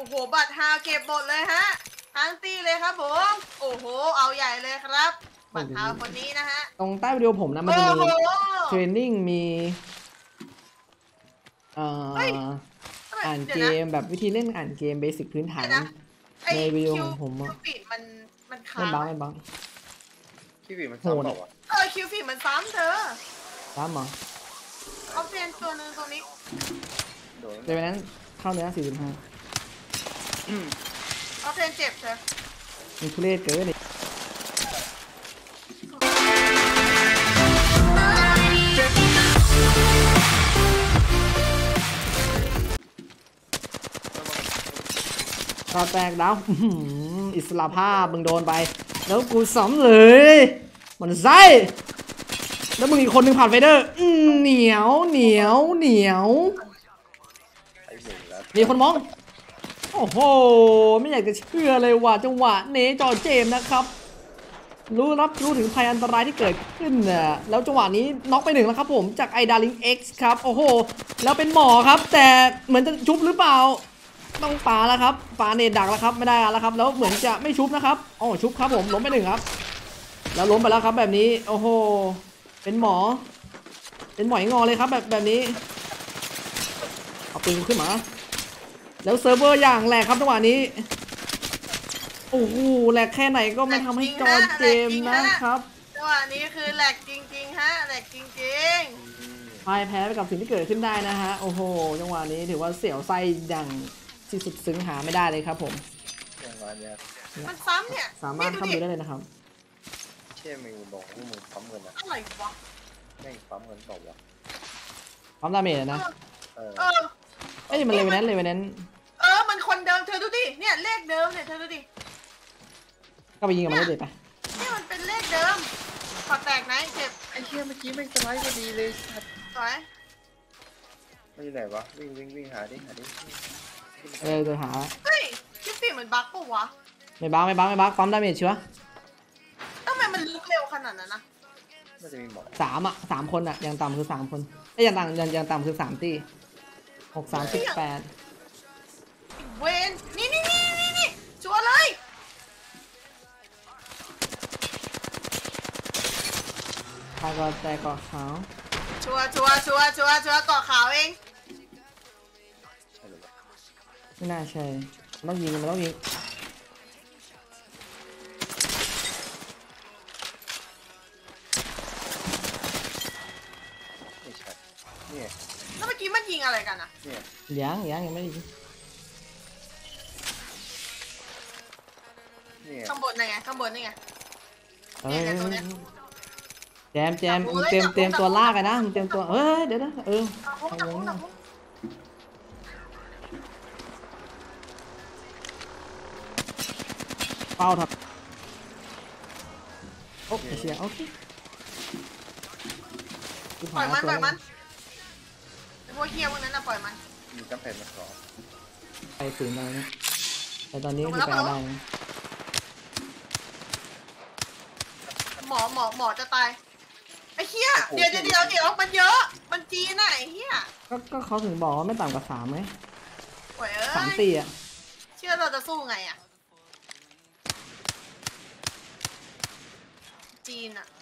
โอ้โหบัตรฮาเก็บหมดเลยฮะทั้งตีเลยครับผมโอ้โหเอาใหญ่เลยครับบัตรฮาคนนี้นะฮะตรงใต้วิดีโอผมนะมันจะมีเทรนนิ่งมีอ่านเกมแบบวิธีเล่นอ่านเกมเบสิกพื้นฐานในวิดีโอของผมคิวฟีดมันค้างไม่บังคิวฟีดมันซ้ำเปล่าวะคิวฟีดมันซ้ำเธอซ้ำเหรอเอาเฟนตัวนึงตรงนี้เดี๋ยวนั้นเข้าเนื้อ45 เอาเฟนเจ็บเธอมีทุเรศเกินดิตาแตกดาวอิสระภาพมึงโดนไปแล้วกูซ้ำเลยมันไส้แล้วมึงอีกคนหนึ่งผ่านไฟเดอร์เหนียวมีคนมองโอ้โหไม่อยากจะเชื่อเลยว่าจังหวะเนจอเจมนะครับรู้ถึงภัยอันตรายที่เกิดขึ้นน่ะแล้วจังหวะนี้น็อกไป1แล้วครับผมจากไอดาลิงเอ็กซ์ครับโอ้โหแล้วเป็นหมอครับแต่เหมือนจะชุบหรือเปล่าต้องปาแล้วครับปาเนตดักแล้วครับไม่ได้แล้วครับแล้วเหมือนจะไม่ชุบนะครับอ๋อชุบครับผมล้มไป1ครับแล้วล้มไปแล้วครับแบบนี้โอ้โหเป็นหมองอเลยครับแบบนี้เอาปืนขึ้นมาแล้วเซิร์ฟเวอร์อย่างแหลกครับจังหวะนี้โอ้โหแหลกแค่ไหนก็ไม่ทำให้จอเกมนะครับจังหวะนี้คือแหลกจริงๆฮะแหลกจริงๆพ่ายแพ้ไปกับสิ่งที่เกิดขึ้นได้นะฮะโอ้โหจังหวะนี้ถือว่าเสียวไส้อย่างที่สุดซึ้งหาไม่ได้เลยครับผมมันซ้ำเนี่ยสามารถเข้าไปได้เลยนะครับเชื่อมึงบอกว่ามึงปั๊มเงินอะอะไรวะแม่งปั๊มเงินต่อวะปั๊มดาเมจนะเอ้ยมันเลยวันนั้นมันคนเดิมเธอดูดิเนี่ยเลขเดิมเนี่ยเธอดูดิก็ไปยิงกับมันเลยไปเนี่ยมันเป็นเลขเดิมขอแตกไหนเจ็บไอ้เชี่ยเมื่อกี้ไม่สไลด์พอดีเลยสัตว์สวยมันอยู่ไหนวะวิ่งหาดิเดี๋ยวหาเฮ้ยคิดปีมันบั๊กปะวะไม่บั๊กปั๊มดาเมจชัวร์ทำไมมันลึกเร็วขนาดนั้นนะมันจะมีหมอ 3 คนอย่างต่ำคือ3 คนอย่างต่ำคือ3 ตี6 3 18 เวนนี่ชัวร์เลยถ้าก็แต่เกาะขาวชัวร์เกาะขาวเองไม่น่าใช่มันต้องยิงเนี่ยแล้วเมื่อกี้มันยิงอะไรกันอะยังไม่ยิงข้างบนนี่ไงตัวเนี้ยแจมมึงเตรียมตัวลากกันนะมึงเตรียมตัวเดี๋ยวนะเป้าทับโอ้เสียโอเคปล่อยมันไอ้พวกเฮี้ยพวกนั้นนะปล่อยมันมีกำแพงมาขอไปฝืนอะไรนะแต่ตอนนี้คือแปลได้นะหมอจะตายไอ้เฮี้ยเดี๋ยวมันเยอะมันจีนไอ้เฮี้ยก็เขาถึงบอกว่าไม่ต่ำกว่า3ไหม3 ตีอ่ะเชื่อเราจะสู้ไงอ่ะจีนอ่ะ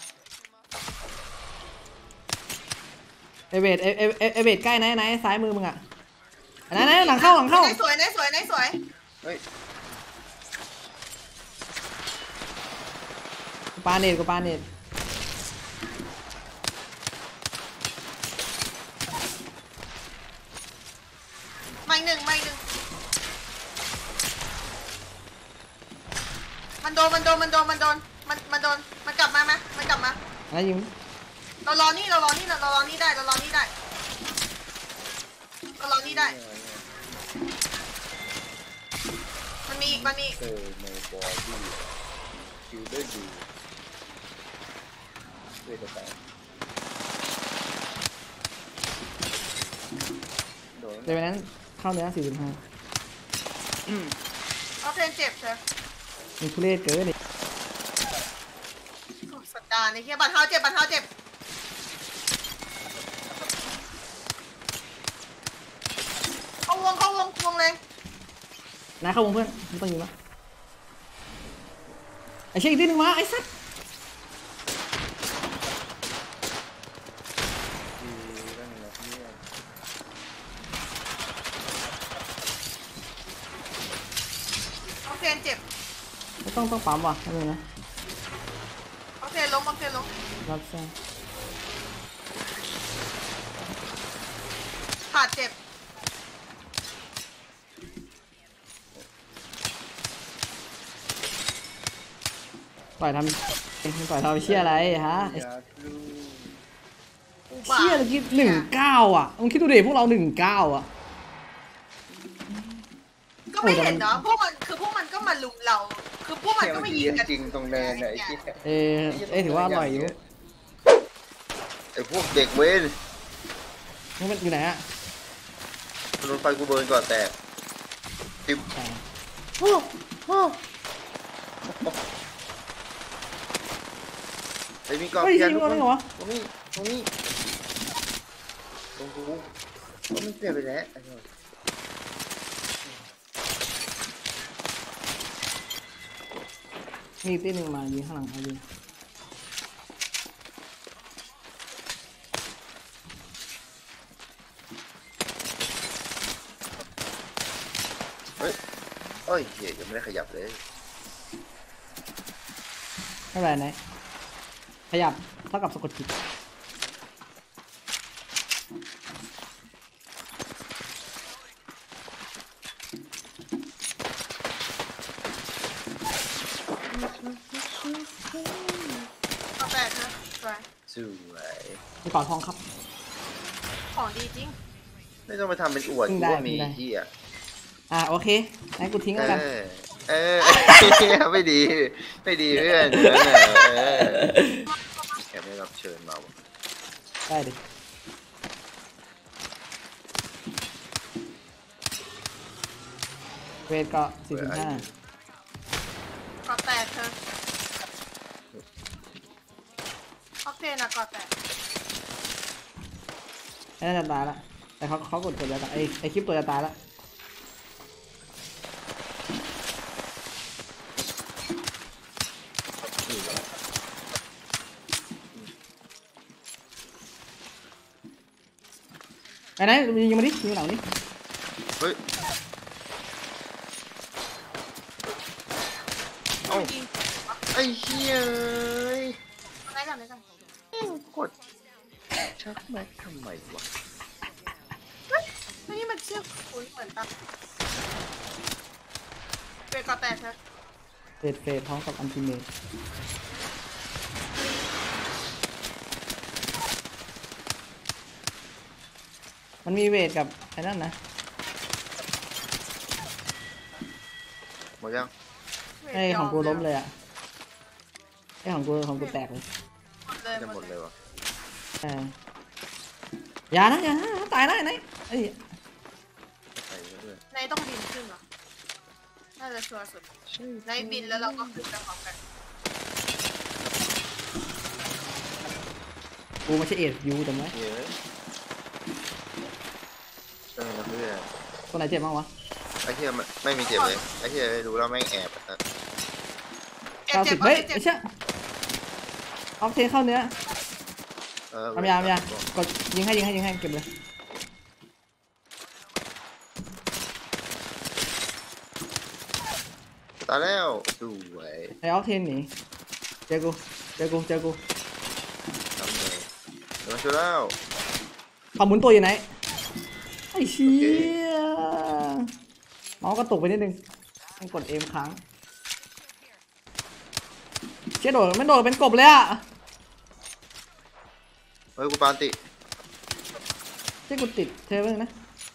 เอเวทใกล้ไหนซ้ายมือมึงอ่ะไหนหลังเข้าสวยเฮ้ยกูปาเน็ตไม่หนึ่งมันโดนมันกลับมาอะไรยิงเรารอนี่ได้มันมีอีกในบอดี้คิวได้ดูด้วยกระแสเดี๋ยวนั้นเข้าเนื้อ45 เอาเฟนเจ็บเธอมีทุเรศเกินดิสัปดาห์นี้เฮียบัตรเท้าเจ็บเข้าวงเลยนายเข้าวงเพื่อนไม่ต้องยิงแล้วไอ้เชี่ยอีกทีหนึงมาไอ้สัสดีบ้างนะเนี่ยออกเทนเจ็บไม่ต้องปั๊มว่ะไม่เป็นไรนะออกเทนล้มออกเทนล้มรับแซงขาดเจ็บต่อยทำต่อยทำเชี่ยอะไรฮะไอ้อยากรู้อุบาทเชี่ยเมื่อกี้19อ่ะมึงคิดดูดิพวกเรา19อ่ะก็ไม่เห็นเนาะพวกมันก็มาลุมเรา คือพวกมันเที่ยก็วไม่ดียิงกันจริงตรงเนินน่ะไอ้เหี้ยถือว่าอร่อยอยู่ไอ้พวกเด็กเว้นมันอยู่ไหนอ่ะรถไฟกูเบิร์นก่อนแตกติ๊บโอ้โหไอ้มีกองเฮ้ยเทียยินงทุกเราคนได้เหรอวะตรงนี้ตรงนี้ตรงกูมันเปลี่ยนไปแล้วไอ้เหี้ยมีตีหนึ่งมายิงข้างหลังเอายิงเฮ้ยเอ้ยเหี้ยยังไม่ได้ขยับเลยไม่เป็นไรนะขยับเท่ากับสะกดจิตเอาแตกนะไปสวยมีก่อนทองครับของดีจริงไม่ต้องมาทำเป็นอวดพึ่กูงได้ว่ามีพึ่งได้ที่อ่ะโอเคงั้นกูทิ้งแล้วกันเออไม่ดีไม่ดีเพื่อนอย่างนั้นน่ะแกไม่รับเชิญมาวะได้ดิเวทก็4.5 กอแตกเธอออกเทนอะกอแตกน่าจะตายละแต่เขากดตัวจะตายไอคลิปตัวจะตายละไอ้ไหนยิงมาดิยิงหลังดิเฮ้ยเอ้ายิงไอ้เหี้ยเอ้ยไหนก่อนไหนก่อนกดชักแม็กทำไมวะนี่มันเชือกคุ้นเหมือนตับเบรกกอแตกเธอเฟดพร้อมกับอันติเมตมันมีเวทกับไอ้นั่นนะหมดยังไอ้ของกูล้มเลยอ่ะไอ้ของกูแตกเลยจะหมดเลยวะอย่านะตายนะไอ้ไหนไอ้ใส่ไว้ด้วยในต้องบินขึ้นเหรอ น่าจะชัวร์สุดในบินแล้วเราก็ขึ้นไปพร้อมกันกูไม่ใช่เอสยูจำไหมเหี้ยเออเพื่อนตัวไหนเจ็บบ้างวะไอ้เหี้ยไม่มีเจ็บเลยไอ้เหี้ยรู้แล้วแม่งแอบอะ 90เฮ้ยไอ้เชี่ยออกเทเข้าเนื้อทำยากดยิงให้เก็บเลยตายแล้วสวยไอ้ออกเทนหนีเจอกูทำเลยเดี๋ยวมาช่วยแล้วเขาหมุนตัวอยู่ไหนไอ้เชี่ยเมาส์ก็ตกไปนิดนึงต้องกดเอมค้างเชี่ยโดดไม่โดดเป็นกบเลยอ่ะเฮ้ยกูปานติเชี่ยกูติดเทปเลยนะ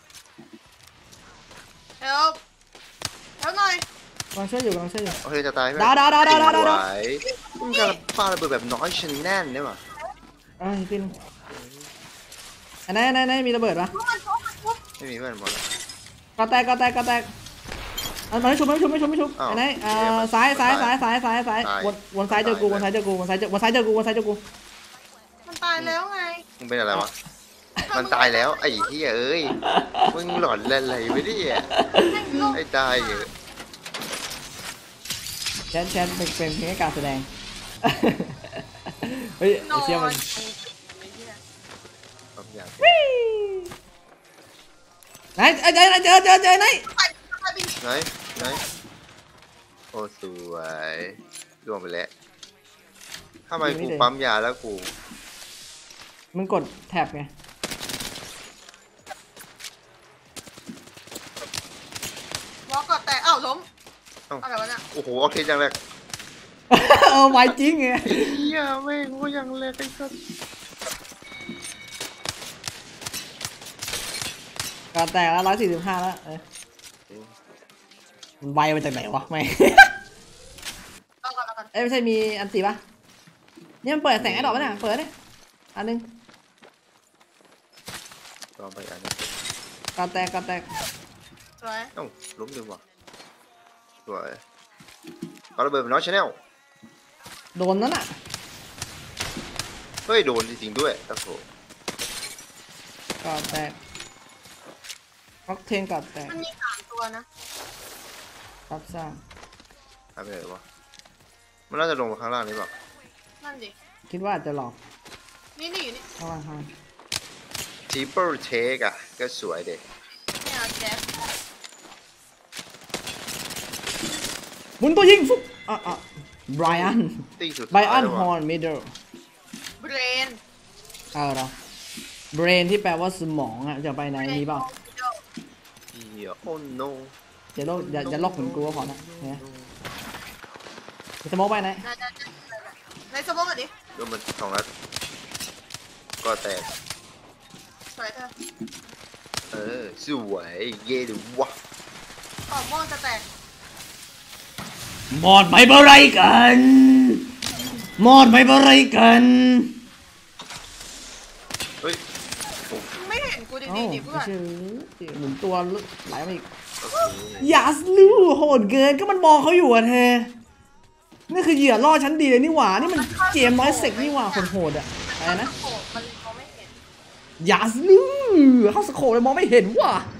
เฮลหน่อยกำลังช่วยอยู่โอเคจะตายไหมดาวไหวมึงการปาระเบิดแบบน้อยชั้นแน่นเนี่ยว่ะไอ้ตินอันไหนมีระเบิดปะไม่มีเพื่อนหมดแล้วก็แตกมันไม่ชุบอ้าวอันไหนโอเคมันซ้ายตายวนซ้ายเจอกูวนซ้ายเจอกูมันตายแล้วไงมึงเป็นอะไรวะมันตายแล้วไอ้เหี้ยเอ้ยมึงหลอนอะไรไม่ได้ไอ้ตายอยู่แชทเป็นเพียงแค่การแสดง เฮ้ยนอนเชื่อมันความอยากไหนเจอไหนไหนไหนโอ้สวยล่วงไปแล้วทำไมกูปั๊มยาแล้วกูมึงกดแท็บไงวอลก็แต่ล้มอะไรวะเนี่ยโอ้โหโอเคจังแรกไวจริงไงเฮียแม่งกูยังแรกไอ้สัสก็แตกแล้ว145แล้วมันไวมาจากไหนวะไม่เอาก่อนเอ้ยไม่ใช่มีอันตีปะเนี่ยมันเปิดแสงไอ้ดอกปะเนี่ยเปิดเนี่ยอันนึงลองไปอันนี้ก็แตกสวยเอ้าล้มเลยว่ะสวยเอาระเบิดไปน้อยชาแนลโดนนั่นอ่ะเฮ้ยโดนจริงๆด้วยโอ้โหก็แตกออกเทนก็แตกมันมี3ตัวนะรับสร้างหายไปไหนวะมันน่าจะลงมาข้างล่างนี่เปล่านั่นดิคิดว่าอาจจะหลอกนี่อยู่นี่ข้างล่างทีเปิลเทคอะก็สวยเด็กเนี่ยแจ๊บหมุนตัวยิงฟุ๊บไบรอันตีสุดไบรอันแล้วฮอวะร์นมิดเดิลเบรนเอาเหรอเบรนที่แปลว่าสมองอ่ะจะไปไหนมีเปล่าเฮียโอ้ no อย่าลอกเหมือนกูก็พอนะเนี่ยจะมองไปไหนในสมองอ่ะดิโดนมัน2 นัดก็แตกสวยเธอสวยเย่ดูวะขอบม่วงจะแตกมอดไม่บะไรกันมอดไม่บะไรกันเฮ้ยไม่เห็นกูดีเอ้าๆดิเพื่อนชื่อหมุนตัวไหลมาอีกโอเคอย่าลูโหดเกินก็มันมองเขาอยู่อะเธอนี่คือเหยื่อล่อชั้นดีเลยนี่หว่านี่มันเกมน้อยเสกนี่หว่าโหดๆอะอะไรนะโอ้มันมองไม่เห็นอย่าลูเข้าสโคปเลยมองไม่เห็นว่ะ